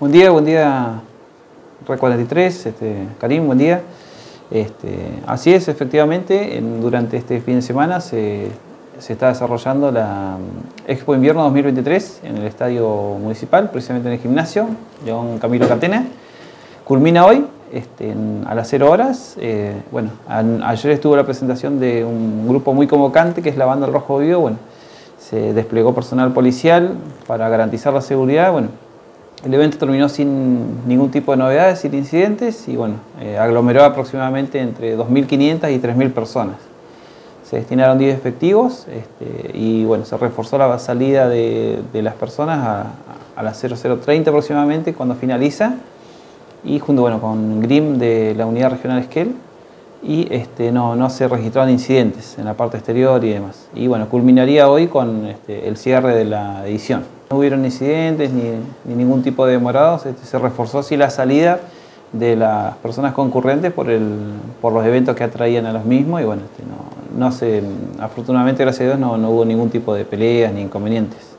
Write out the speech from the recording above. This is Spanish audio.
Buen día, Red 43, Karim, buen día. Así es, efectivamente, durante este fin de semana se está desarrollando la Expo Invierno 2023 en el Estadio Municipal, precisamente en el gimnasio, John Camilo Catena. Culmina hoy a las 0 horas. Ayer estuvo la presentación de un grupo muy convocante que es la Banda del Rojo Vivo. Bueno, se desplegó personal policial para garantizar la seguridad. Bueno, el evento terminó sin ningún tipo de novedades, sin incidentes y bueno, aglomeró aproximadamente entre 2.500 y 3.000 personas. Se destinaron 10 efectivos y bueno, se reforzó la salida de las personas a las 00:30 aproximadamente cuando finaliza, y junto con GRIM de la Unidad Regional Esquel, y no se registraron incidentes en la parte exterior y demás. Y bueno, culminaría hoy con el cierre de la edición. No hubieron incidentes ni ningún tipo de demorados. Se reforzó así la salida de las personas concurrentes por los eventos que atraían a los mismos, y bueno, afortunadamente, gracias a Dios, no hubo ningún tipo de peleas ni inconvenientes.